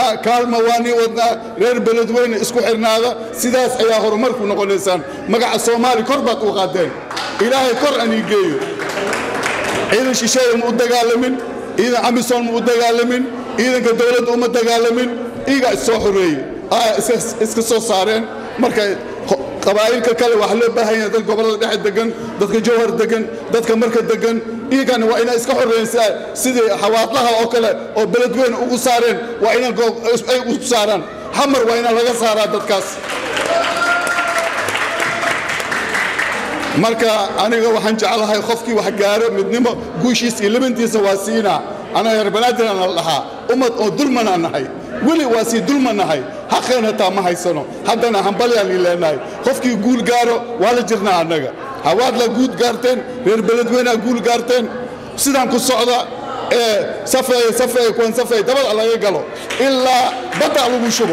kaalma waani wadnaa reer beledweyne isku xirnaada sidaas ayaa horumarku noqonaysaan magaca Soomaali kor baad u qaadeen ilaahay kor aan geeyo ciidan shisheeye ma u dagaalamin ciidan amisom ma u dagaalamin ciidanka dawladda uma dagaalamin iga soo xoreeyay iska soo saareen marka qabaa'ilka kale wax loo baahan yahay dad gobolada dhexe degan dadka jawhar degan dadka marka degan iyagana waa inay iska xoreeyaan sidii xawaadlaha oo kale oo beledweyne ugu saareen waa inay u saaraan xamar waa inay laga saaraa dadkaas marka aniga waxaan jecelahay qofkii wax gaaro midnimo guushiis iyo libantiisa waa siinaa anaga reer banaadir aan la dhahaa ummad oo dulmana nahay weli waa si dulmanahay xaqeena taa ma haysano haddana hambalyaan ileenahay qofkii guul gaaro waa la jirnaa annaga hawaad la guud gaarteen reer beledweyne guul gaarteen sidaan ku socda safay kuwan safay dabal laga galo ilaa badda lagu shubo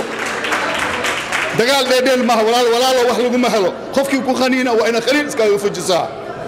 dagaal dheedheel ma walaalo wax lagu ma helo qofkii ku qaniina waa ina qaliil iska fujisaa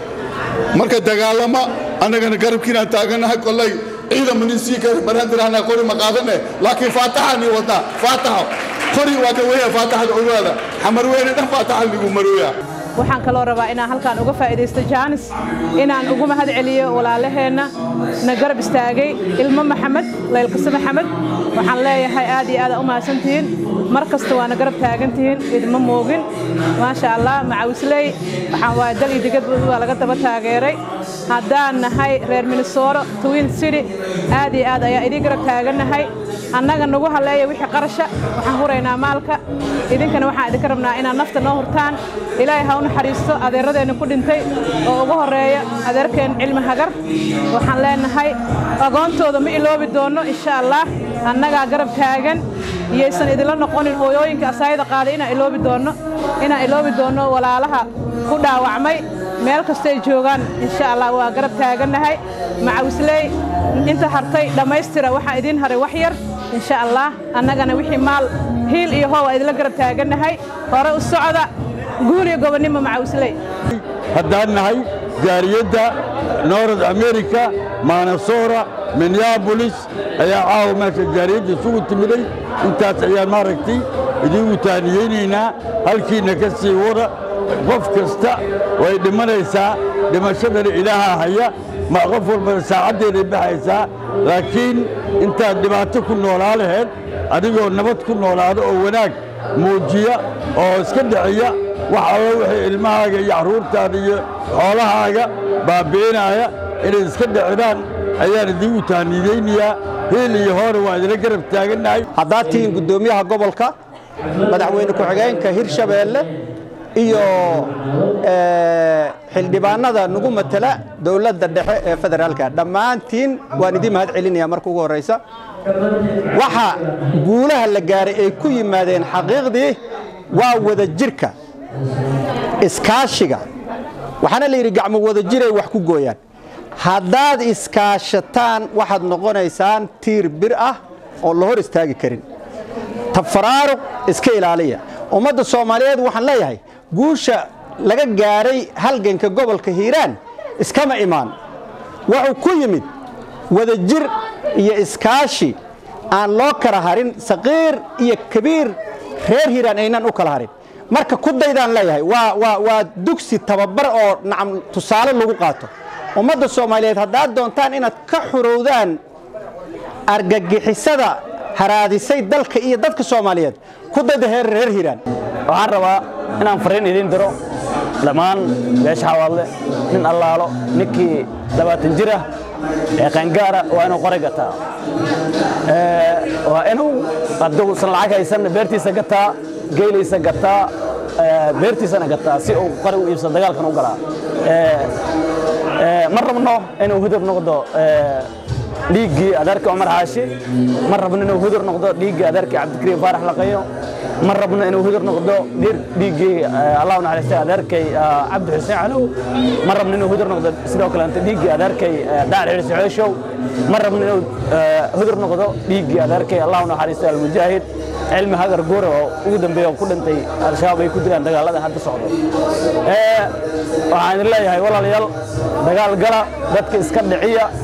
marka dagaalama annagana garabkiina taaganahay kollay ciidan minisi ka banaadir ana qori ma qaadane laakiin faataxani wada faataxo qori wada weeya faataxada ogaada xamar weeyna dhan faataxa lagu marooya waxaan kaloo rabaa inaan halkaan uga faa'iideysto jaanis inaan ugu mahad celiyo walaalaheena na garab istaagay ilmo maxamed leylqasam maxamed waxaan leeyahay aad iyo aad u mahadsantihiin markasta waana garab taagantihiin idma moogin ma sha Allah macawisley waxaan waa dal iyo digad waa laga daba taageeray haddaan nahay reer Minnesota Twin City aad iyo aad ayaa idin garab taaganahay annaga nagu haleeyo wixii qarasha waxaan horeynaa maalka idinkana waxaan idin rabnaa inaan nafta noo hurtaan ilaahay ha u naxariisto adeeradeena ku dhintay oo ugu horeeya adeerkeen cilmi hagar waxaan leenahay aqoontooda ma iloobi doono insha Allah annaga garab taagan iyaysan idin la noqonin hooyooyinka asaayada qaaday inaan iloobi doono walaalaha ku dhaawacmay meel kasta ay joogaan insha Allah waa garab taaganahay macawisley inta hartay dhameystira waxa idin haray wax yar insha Allah annagana wixii maal hiil iyo hoow idin la garab taaganahay hore u socda guul iyo gobonimo macawisley haddaan nahay gaariyada North America Minnesota Minneapolis ayaa caawa meesha gaariyada isugu timiday intaas ayaan maaragtay idin u taaniyeynayna halkiina ka sii wada qof kasta way dhimanaysaa dhimashadana ilaaha haya ma qof walba saacadeeda baxaysaa laakiin inta dhibaato ku noolaa lahayd adigoo nabad ku noolaado oo wanaag muujiya oo iska dhaciya wax alla wixii ilmahaaga iyo caruurtaada iyo xoolahaaga baabiinaya inay iska dhacidaan ayaan idin u taaniyeynayaa hiil iyo hore waa idin garab taaganahay haddaad tihiin gudoomiyaha gobolka madaxweyne ku-xigeenka Hirshabeelle iyo xildhibaanada nagu matala dawladda dhexe ee federaalka dhammaantiin waan idin mahad celinayaa markii ugu horeysa waxa guulaha la gaaray ay ku yimaadeen xaqiiqdii waa wada jirka iskaashiga waxaana la yiri gacmo wada jiray wax ku gooyaan haddaad iskaashataan waxaad noqonaysaan tiir bir ah oo la hor istaagi karin tafaraaruq iska ilaaliya ummadda Soomaaliyeed waxaan leeyahay guusha laga gaaray halganka gobolka Hiiraan iskama imaan wuxuu ku yimid wada jir iyo iskaashi aan loo kala harin saqiir iyo kabiir reer Hiiraan aynan u kala harin marka ku daydaan leeyahay waa dugsi tababar oo nacam tusaale lagu qaato ummadda Soomaaliyeed haddaad doontaan inaad ka xurowdaan argagixisada haraadisay dalka iyo dadka Soomaaliyeed ku dayda reer Hiiraan waxaan rabaa inaan fariin idin diro dhamaan beesha xawaadle nin allaalo ninkii 20 jir ah ee qangaara waa inuu qoray gataa waa inuu hadduu san lacag haysan beertiisa gataa geelaysa gataa beertiisana gataa si uu qori u iibsado dagaalkan u galaa ma rabno inuu hudub noqdo dhiiggii adeerka Umar Haashi ma rabno inuu hudur noqdo dhiiggii adeerka Cabdikariim Faarax Laqayo ma rabno inuu hudur noqdo dhiiggii Allahu naxariisto adeerkay Cabdi Xuseen Calow ma rabno inuu hudur noqdo sidoo kale inta dhiiggii adeerkay Daacir Saxooshow ma rabno inuu hudur noqdo dhiiggii adeerkay Allahu naxariisto al-Mujaahid cilmi hagar goor oo ugu dambeeyay ku dhintay al-shabaab ay ku dilaan dagaalada hadda socdo waxaan leeyahay walaalayaal dagaal gala dadka iska dhiciya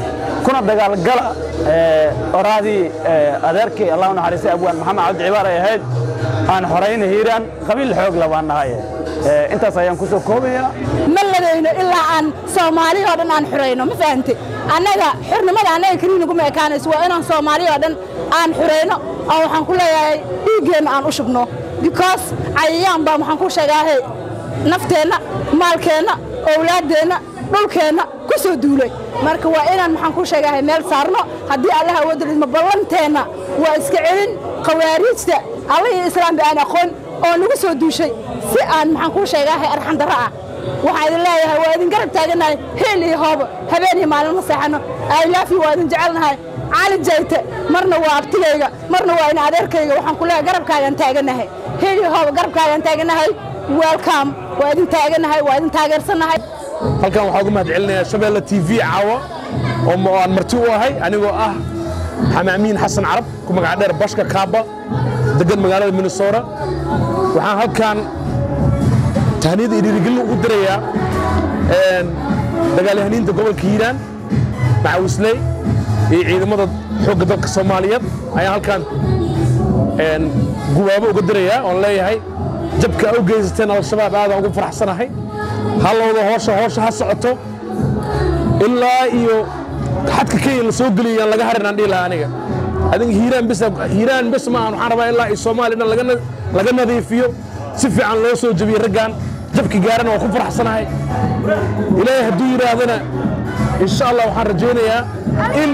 kuna dagaalgala oraadii adeerkii Allah u naxariistay abwaan maxamed cabdi cibaar ay ahayd aan xoreeyna hiiraan qabiil xoog labaan nahay intaas ayaan ku soo koobayaa ma ladayno ilaa aan Soomaali oo dhan aan xoreyno ma fahamtay annaga xornimada annaga kaliya kuma ekaanayso waa inaan Soomaali oo dhan aan xoreyno oo waxaan ku leeyahay dhiiggeena aan u shubno because ayaan baa waxaan ku sheegahay nafteena maalkeena awlaadeena dhulkeena ku soo duulay marka waa inaan waxaan ku sheegahay meel saarno hadii Allah awood leeyahay ballanteena waa iska celin qawaariijta Allah iyo islaam baan aqoon oo nagu soo duushay si aan maxaan ku sheegahay arxan darro ah waxa idin leeyahay waa idin garab taaganahay heel iyo hoob habeen iyo maalin ma saxano ay laafi waa idin jecelnahay cali jayte marna waa abtigayga marna waa in adeerkayga waxaan ku leeyahay garabkaagan taaganahay heel iyo hoob garabkaagan taaganahay welcome waa idin taaganahay waa idin taageersanahay halkan waxaan ugu mahadcelinayaa Shabeelle TV caawa oo aan marti u ahay anigoo ah Xamaamiin Xasan Carab ku magac dheer Bashka Kaaba degan magaalada Minnesota waxaan halkan tahniyad dhiirigelin ugu dirayaa dagaalyahanada gobolka Hiiraan Macawisley iyo ciidamada xoogga dalka Soomaaliyeed ayaan halkan guwaabo uga dirayaa oo leeyahay jabka u geysteen al-shabaab aad ugu faraxsanahay halowda hoosha ha socoto ilaa iyo xadka Kenya la soo galiyay laga harinaan dhilaa aniga adin Hiiraan bas ma waxaan rabaa ilaa ay Soomaaliya laga nadiifiyo si fiican loo soo jabiyo ragaan jabki gaaran oo ku faraxsanahay ilaahay haduu yiraahdana insha Allah waxaan rajaynayaa in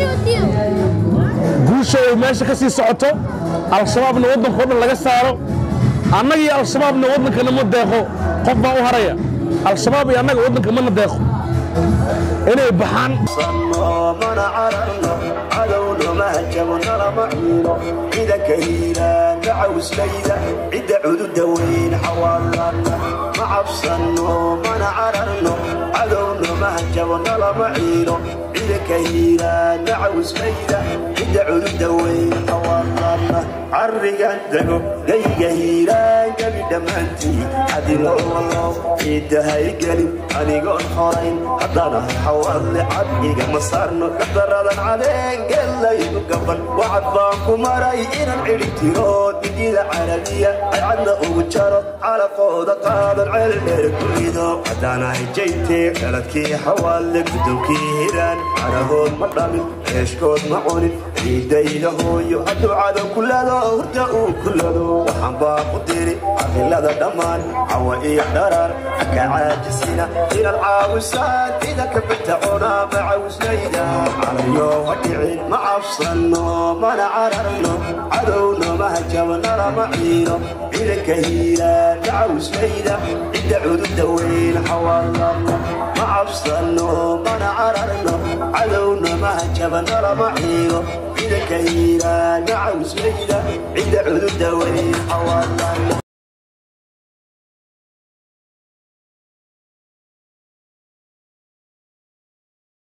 guusha ay meesha ka sii socoto al-shabaabna wadanka dhan laga saaro annaga iyo al-shabaabna wadanka ma deeqo qof baa u haraya al-shabaab iyo annaga wadanka ma deeqo inay baxaan mana cararno cadowna ma jabna lama ciino ida kahira dacawslayda ida cududa weyn xawaalana ma cabsano mana cararno cadowna ma jabna lama ciino ida kahira dacawslayda ida cududa weyn xawaalana arrigan dago gayga hiiraan gabi dhamaantii adilo wallow ida haygali anigoon xorayn haddana حوالي عبيك مسارنا قدرادا عليك قال يدو قبل وعد بانكو مراي إنا العريتيرون إلى عربية عدنا أوجارة على قودة قادر علمير كليدو عدانا هجيتي قالتكي حوالي بدوكي هيران على هون مطامي عيشكود معوني ريدي لهو يؤدو عدو كلادو هردأو كلادو وحنبا قديري عقل لدى دمان حوائي حدارار حكا عاجسينا إلى العاوسات إذا كبتعونا معوسلينا عليو ودعين معفصلنا ما نعررنا عدونا مهجمنا رمعينا إذا كهيلا معوسلينا إذا عدو الدوين حوالنا معفصلنا ما نعررنا عدونا مهجمنا رمعينا إذا كهيلا معوسلينا إذا عدو الدوين حوالنا